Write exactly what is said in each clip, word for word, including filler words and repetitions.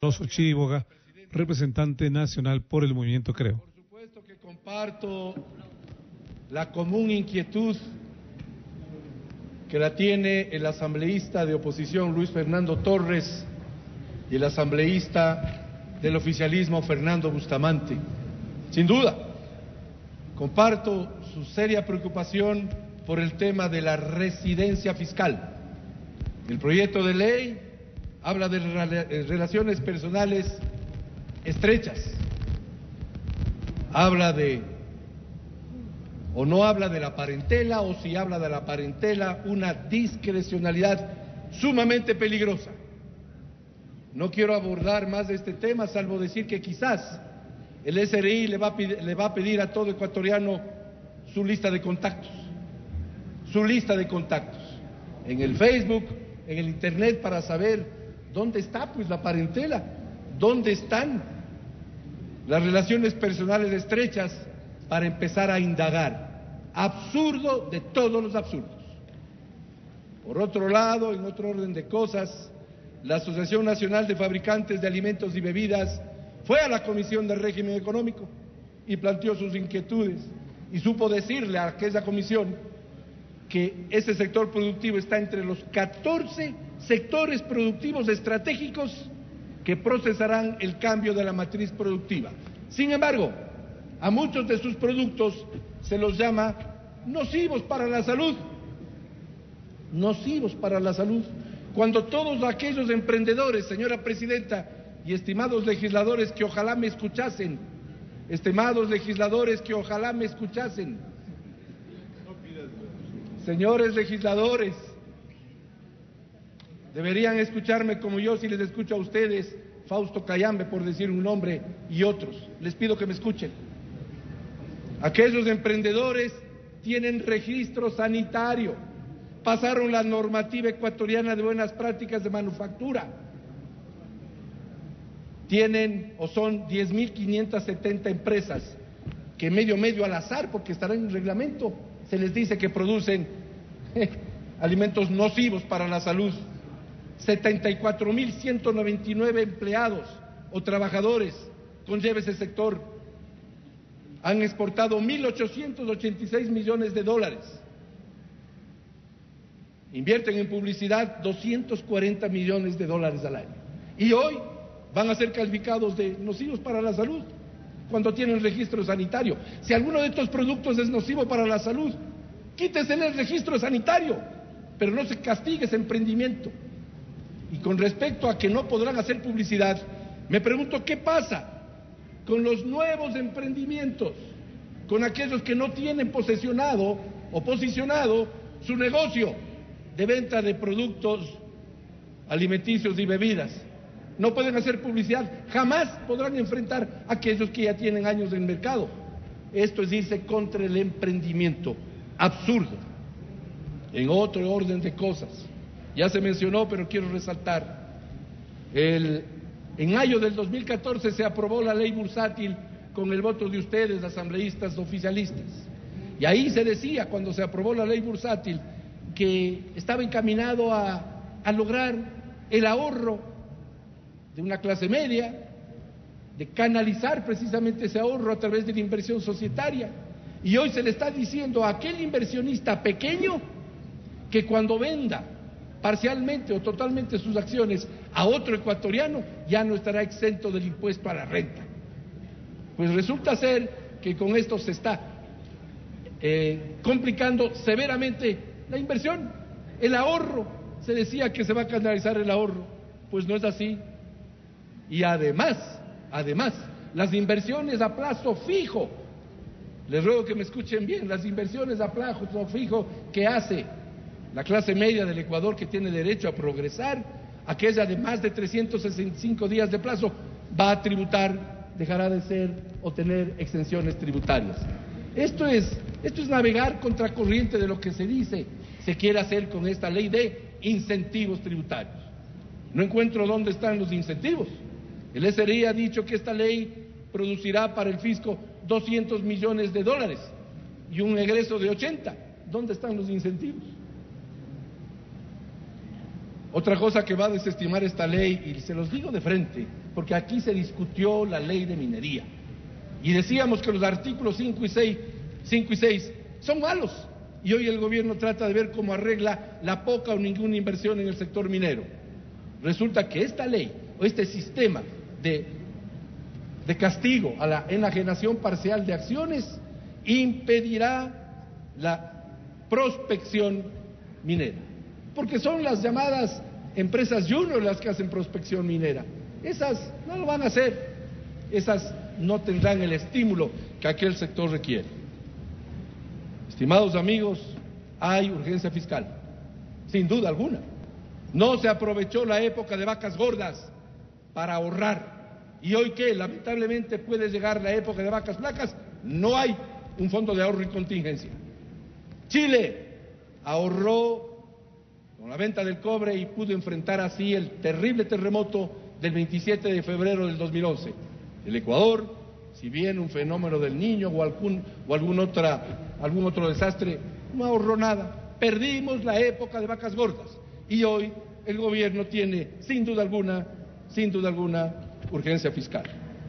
Alonso Chiriboga, representante nacional por el Movimiento Creo. Por supuesto que comparto la común inquietud que la tiene el asambleísta de oposición Luis Fernando Torres y el asambleísta del oficialismo Fernando Bustamante. Sin duda, comparto su seria preocupación por el tema de la residencia fiscal. El proyecto de ley habla de relaciones personales estrechas, habla de, o no habla de la parentela, o si habla de la parentela, una discrecionalidad sumamente peligrosa. No quiero abordar más de este tema, salvo decir que quizás el S R I le va a pedir, le va a pedir a todo ecuatoriano su lista de contactos, su lista de contactos, en el Facebook, en el Internet, para saber ¿dónde está pues la parentela? ¿Dónde están las relaciones personales estrechas para empezar a indagar? Absurdo de todos los absurdos. Por otro lado, en otro orden de cosas, la Asociación Nacional de Fabricantes de Alimentos y Bebidas fue a la Comisión del Régimen Económico y planteó sus inquietudes y supo decirle a aquella comisión que ese sector productivo está entre los catorce sectores productivos estratégicos que procesarán el cambio de la matriz productiva. Sin embargo, a muchos de sus productos se los llama nocivos para la salud, nocivos para la salud, cuando todos aquellos emprendedores, señora presidenta, y estimados legisladores que ojalá me escuchasen, estimados legisladores que ojalá me escuchasen, señores legisladores, deberían escucharme como yo si les escucho a ustedes, Fausto Cayambe, por decir un nombre, y otros. Les pido que me escuchen. Aquellos emprendedores tienen registro sanitario, pasaron la normativa ecuatoriana de buenas prácticas de manufactura, tienen o son diez mil quinientas setenta empresas que medio medio al azar, porque estarán en el reglamento, se les dice que producen eh, alimentos nocivos para la salud. setenta y cuatro mil ciento noventa y nueve empleados o trabajadores conlleva ese sector. Han exportado mil ochocientos ochenta y seis millones de dólares. Invierten en publicidad doscientos cuarenta millones de dólares al año. Y hoy van a ser calificados de nocivos para la salud cuando tienen registro sanitario. Si alguno de estos productos es nocivo para la salud, quítese el registro sanitario, pero no se castigue ese emprendimiento. Y con respecto a que no podrán hacer publicidad, me pregunto qué pasa con los nuevos emprendimientos, con aquellos que no tienen posesionado o posicionado su negocio de venta de productos alimenticios y bebidas. No pueden hacer publicidad, jamás podrán enfrentar a aquellos que ya tienen años en el mercado. Esto es irse contra el emprendimiento, absurdo. En otro orden de cosas, ya se mencionó, pero quiero resaltar, el, en mayo del dos mil catorce se aprobó la ley bursátil con el voto de ustedes, asambleístas oficialistas, y ahí se decía, cuando se aprobó la ley bursátil, que estaba encaminado a, a lograr el ahorro de una clase media, de canalizar precisamente ese ahorro a través de la inversión societaria, y hoy se le está diciendo a aquel inversionista pequeño que cuando venda parcialmente o totalmente sus acciones a otro ecuatoriano, ya no estará exento del impuesto a la renta. Pues resulta ser que con esto se está eh, complicando severamente la inversión, el ahorro. Se decía que se va a canalizar el ahorro, pues no es así. Y además, además, las inversiones a plazo fijo, les ruego que me escuchen bien, las inversiones a plazo fijo que hace la clase media del Ecuador, que tiene derecho a progresar, aquella de más de trescientos sesenta y cinco días de plazo, va a tributar, dejará de ser o tener exenciones tributarias. Esto es, esto es navegar contracorriente de lo que se dice, se quiere hacer con esta ley de incentivos tributarios. No encuentro dónde están los incentivos. El S R I ha dicho que esta ley producirá para el fisco doscientos millones de dólares y un egreso de ochenta. ¿Dónde están los incentivos? Otra cosa que va a desestimar esta ley, y se los digo de frente, porque aquí se discutió la ley de minería, y decíamos que los artículos cinco y seis, cinco y seis son malos, y hoy el gobierno trata de ver cómo arregla la poca o ninguna inversión en el sector minero. Resulta que esta ley, o este sistema de, de castigo a la enajenación parcial de acciones, impedirá la prospección minera, porque son las llamadas empresas junior las que hacen prospección minera. Esas no lo van a hacer, esas no tendrán el estímulo que aquel sector requiere. Estimados amigos, hay urgencia fiscal, sin duda alguna. No se aprovechó la época de vacas gordas para ahorrar, y hoy que lamentablemente puede llegar la época de vacas flacas, no hay un fondo de ahorro y contingencia. Chile ahorró con la venta del cobre y pudo enfrentar así el terrible terremoto del veintisiete de febrero del dos mil once. El Ecuador, si bien un fenómeno del Niño o algún, o algún, otra, algún otro desastre, no ahorró nada. Perdimos la época de vacas gordas y hoy el gobierno tiene, sin duda alguna, sin duda alguna, urgencia fiscal.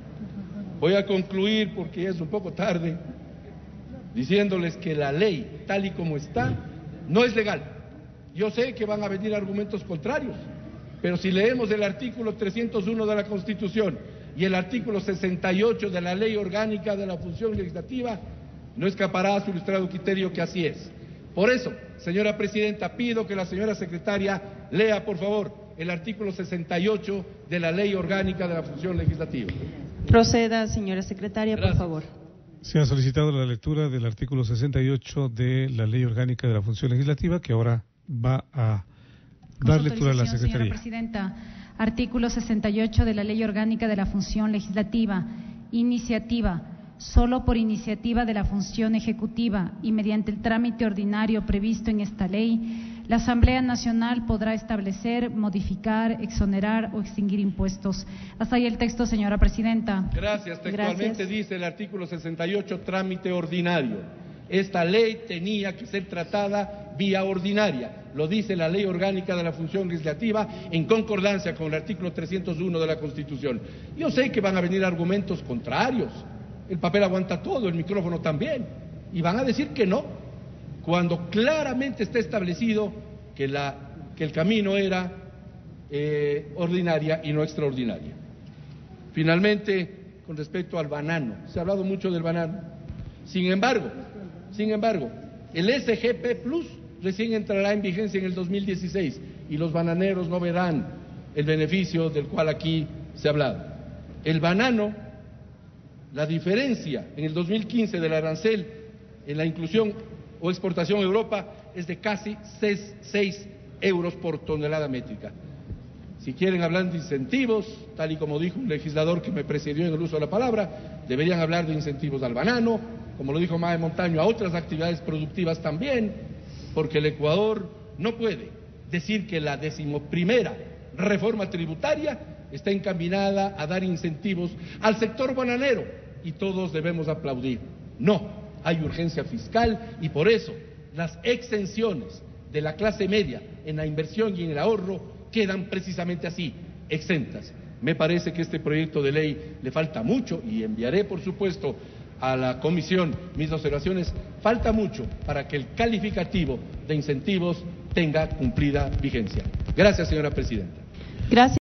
Voy a concluir, porque es un poco tarde, diciéndoles que la ley, tal y como está, no es legal. Yo sé que van a venir argumentos contrarios, pero si leemos el artículo trescientos uno de la Constitución y el artículo sesenta y ocho de la Ley Orgánica de la Función Legislativa, no escapará a su ilustrado criterio que así es. Por eso, señora Presidenta, pido que la señora Secretaria lea, por favor, el artículo sesenta y ocho de la Ley Orgánica de la Función Legislativa. Proceda, señora Secretaria, Gracias. por favor. Se ha solicitado la lectura del artículo sesenta y ocho de la Ley Orgánica de la Función Legislativa, que ahora va a dar lectura a la Secretaría. Señora Presidenta, artículo sesenta y ocho de la Ley Orgánica de la Función Legislativa. Iniciativa. Solo por iniciativa de la función ejecutiva y mediante el trámite ordinario previsto en esta ley, la Asamblea Nacional podrá establecer, modificar, exonerar o extinguir impuestos. Hasta ahí el texto, señora Presidenta. Gracias. Textualmente Gracias. dice el artículo sesenta y ocho, trámite ordinario. Esta ley tenía que ser tratada vía ordinaria. Lo dice la Ley Orgánica de la Función Legislativa en concordancia con el artículo trescientos uno de la Constitución. Yo sé que van a venir argumentos contrarios. El papel aguanta todo, el micrófono también. Y van a decir que no, cuando claramente está establecido que, la, que el camino era eh, ordinaria y no extraordinaria. Finalmente, con respecto al banano, se ha hablado mucho del banano. Sin embargo, sin embargo, el S G P Plus recién entrará en vigencia en el dos mil dieciséis y los bananeros no verán el beneficio del cual aquí se ha hablado. El banano, la diferencia en el dos mil quince del arancel en la inclusión o exportación a Europa es de casi seis euros por tonelada métrica. Si quieren hablar de incentivos, tal y como dijo un legislador que me precedió en el uso de la palabra, deberían hablar de incentivos al banano, como lo dijo Mae Montaño, a otras actividades productivas también, porque el Ecuador no puede decir que la decimoprimera reforma tributaria está encaminada a dar incentivos al sector bananero y todos debemos aplaudir. No, hay urgencia fiscal y por eso las exenciones de la clase media en la inversión y en el ahorro quedan precisamente así, exentas. Me parece que este proyecto de ley le falta mucho y enviaré, por supuesto, a la comisión mis observaciones. Falta mucho para que el calificativo de incentivos tenga cumplida vigencia. Gracias, señora Presidenta. Gracias.